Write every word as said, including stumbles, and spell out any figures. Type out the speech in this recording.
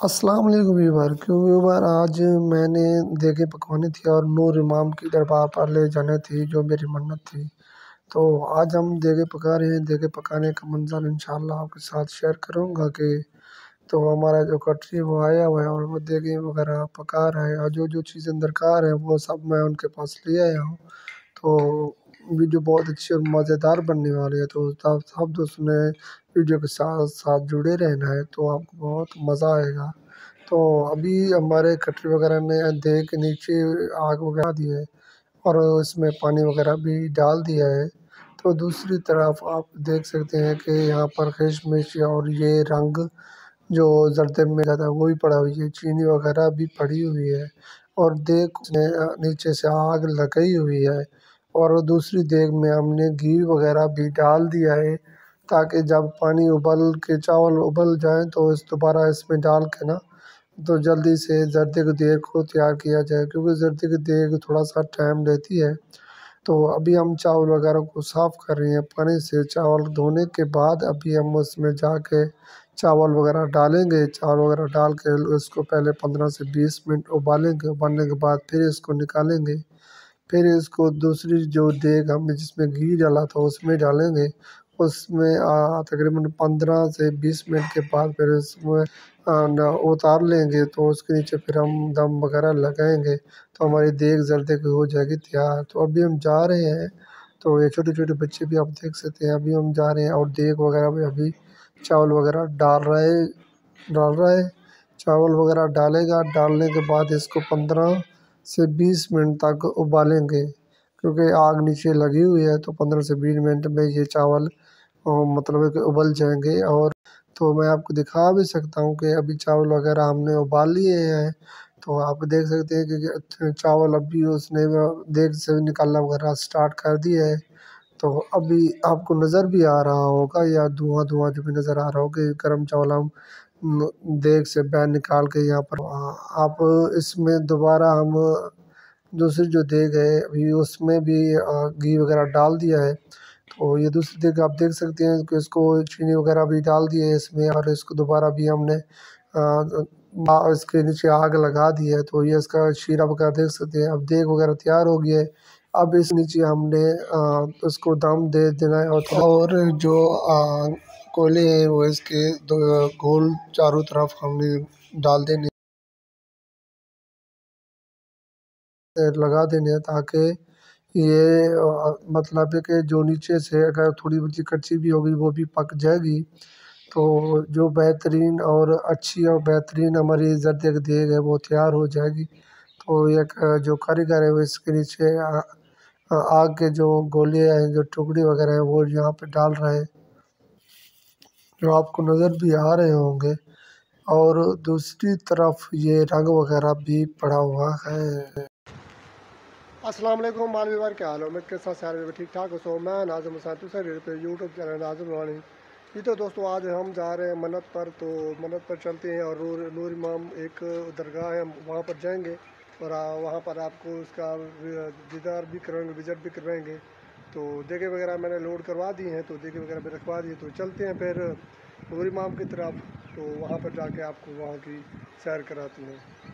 अस्सलाम वालेकुम व्यूवर क्यों व्यूवर आज मैंने देगे पकवानी थी और नूर इमाम की दरबार पर ले जाने थी जो मेरी मन्नत थी। तो आज हम देगे पका रहे हैं। देगे पकाने का मंजर इंशाल्लाह आपके साथ शेयर करूंगा कि तो हमारा जो कटरी वो आया हुआ है और वो देगे वगैरह पका रहा है और जो जो चीज़ें दरकार है वो सब मैं उनके पास ले आया हूँ। तो वीडियो बहुत अच्छी और मज़ेदार बनने वाली है, तो सब सब दोस्त ने वीडियो के साथ साथ जुड़े रहना है तो आपको बहुत मज़ा आएगा। तो अभी हमारे कटरी वगैरह ने देग के नीचे आग वगैरह दी है और इसमें पानी वगैरह भी डाल दिया है। तो दूसरी तरफ आप देख सकते हैं कि यहाँ पर किशमिश और ये रंग जो जर्दे में जाता है वो भी पड़ा हुई है, चीनी वगैरह भी पड़ी हुई है और देग में नीचे से आग लगाई हुई है और दूसरी देग में हमने घी वगैरह भी डाल दिया है ताकि जब पानी उबल के चावल उबल जाए तो इस दोबारा इसमें डाल के ना तो जल्दी से जर्दे की देग को तैयार किया जाए, क्योंकि जर्दे की देग थोड़ा सा टाइम लेती है। तो अभी हम चावल वगैरह को साफ़ कर रहे हैं पानी से। चावल धोने के बाद अभी हम उसमें जाके चावल वगैरह डालेंगे। चावल वगैरह डाल के उसको पहले पंद्रह से बीस मिनट उबालेंगे। उबालने के बाद फिर इसको निकालेंगे। फिर इसको दूसरी जो देग हमने जिसमें घी डाला था उसमें डालेंगे। उसमें आ, तकरीबन पंद्रह से बीस मिनट के बाद फिर इसमें आ, न उतार लेंगे तो उसके नीचे फिर हम दम वगैरह लगाएंगे तो हमारी देग जर्दे की हो जाएगी तैयार। तो अभी हम जा रहे हैं, तो ये छोटे छोटे बच्चे भी आप देख सकते हैं। अभी हम जा रहे हैं और देग वगैरह में अभी चावल वगैरह डाल रहे डाल रहा है। चावल वगैरह डालेगा, डालने के बाद इसको पंद्रह से बीस मिनट तक उबालेंगे, क्योंकि आग नीचे लगी हुई है। तो पंद्रह से बीस मिनट में ये चावल अ, मतलब है कि उबल जाएंगे। और तो मैं आपको दिखा भी सकता हूँ कि अभी चावल वगैरह हमने उबाल लिए हैं। तो आप देख सकते हैं कि कि चावल अभी उसने देग से निकालना वगैरह स्टार्ट कर दिया है। तो अभी आपको नज़र भी आ रहा होगा या धुआं धुआं जो भी नज़र आ रहा होगा कि गर्म चावल हम न, देग से बैन निकाल के यहाँ पर आ, आप इसमें दोबारा हम दूसरी जो देग है अभी उसमें भी आ, घी वगैरह डाल दिया है। तो ये दूसरी देग आप देख सकते हैं कि इसको चीनी वगैरह भी डाल दिए है इसमें और इसको दोबारा भी हमने आ, आ, इसके नीचे आग लगा दी है। तो ये इसका शीरा वगैरह देख सकते हैं। अब देग वगैरह तैयार हो गया है। अब इस नीचे हमने आ, उसको दम दे देना है और थोड़ा और जो आ, कोयले हैं वो इसके दो गोल चारों तरफ हमने डाल देने लगा देने हैं ताकि ये अ, मतलब है कि जो नीचे से अगर थोड़ी बहुत कच्ची भी होगी वो भी पक जाएगी। तो जो बेहतरीन और अच्छी और बेहतरीन हमारी जर्दे की देग है वो तैयार हो जाएगी। तो एक अ, जो कारीगर है वो इसके नीचे आ, आ, आग के जो गोले हैं जो टुकड़ी वगैरह है वो यहाँ पे डाल रहे हैं, जो आपको नज़र भी आ रहे होंगे। और दूसरी तरफ ये रंग वगैरह भी पड़ा हुआ है। अस्सलाम वालेकुम माल व्यवहार क्या हाल हो, मैं कैसा सारे में ठीक ठाक हो। सो मैं नाज़िम हुसैन तुझे पे यूट्यूब चैनल नाज़िम वाणी। ये तो दोस्तों आज हम जा रहे हैं मन्नत पर। तो मन्नत पर चलते हैं और नूर नूर इमाम एक दरगाह है वहाँ पर जाएंगे और आ, वहाँ पर आपको उसका दीदार भी करवाएंगे, विज़िट भी करवाएंगे। तो देगे वगैरह मैंने लोड करवा दी हैं, तो देगे वगैरह भी रखवा दिए। तो चलते हैं फिर नूर इमाम की तरफ, तो वहाँ पर जाके आपको वहाँ की सैर कराते हैं।